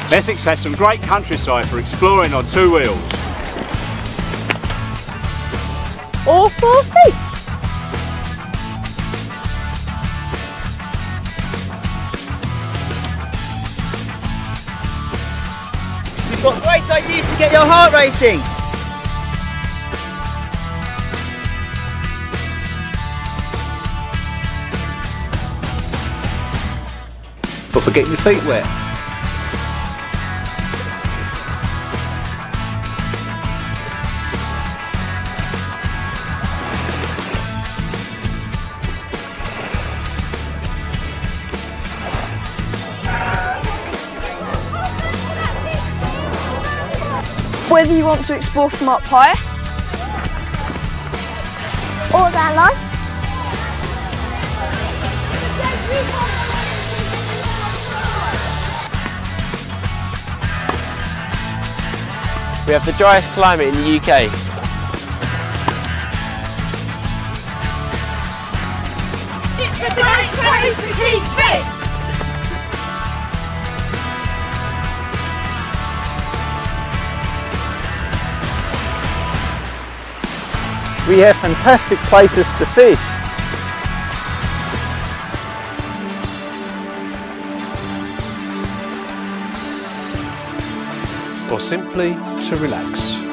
Essex has some great countryside for exploring on two wheels. Or 4 feet. You've got great ideas to get your heart racing. But for getting your feet wet. Whether you want to explore from up high or down low. We have the driest climate in the UK. It's a great place to keep fit! We have fantastic places to fish. Or simply to relax.